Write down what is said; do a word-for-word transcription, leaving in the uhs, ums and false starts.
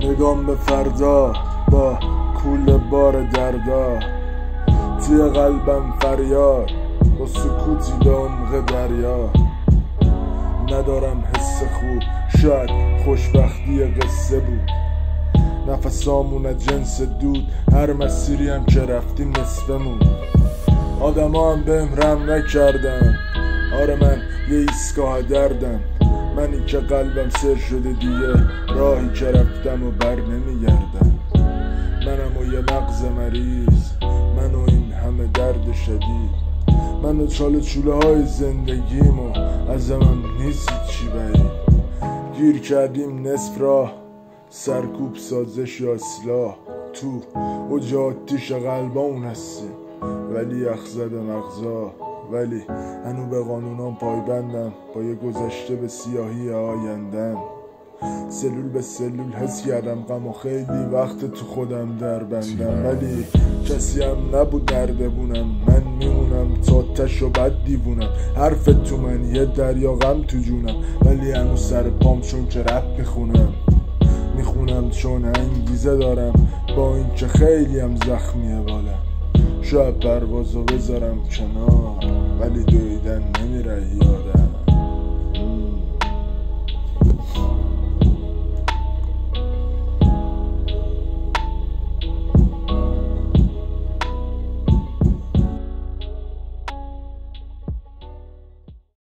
نگام به فردا با کول بار دردا، توی قلبم فریاد با سکوتی به عمق دریا. ندارم حس خوب، شاید خوشبختی قصه بود. نفسامون از جنس دود، هر مسیری هم که رفتیم نصفمون. آدم ها هم بهم رحم نکردن، آره من یه ایستگاه دردم. منی که قلبم سر شده دیگه، راهی که رفتم و بر نمیگردم. منم و یه مغز مریض، من و این همه درد شدید. من و چاله چوله های زندگیم و ازم هم نیست چی بعید. گیر کردیم نصف راه، سرکوب سازش یا اصلاح. تو اوج آتیش قلبامون هستیم، ولی یخ زده مغزا. ولی هنو به قانونام پایبندم، با یه گذشته به سیاهی آیندم. سلول به سلول حس کردم غم و خیلی وقت تو خودم در بندم. ولی کسی هم نبود نردبونم، من میمونم تا تش و بد دیوونم. حرف تو من یه دریا غم تو جونم، ولی هنو سر پام چون که رپ میخونم. میخونم چون انگیزه دارم، با این که خیلی هم زخمیه بالم. شاید پروازو بذارم کنار، ولی دویدن نمیره یادم.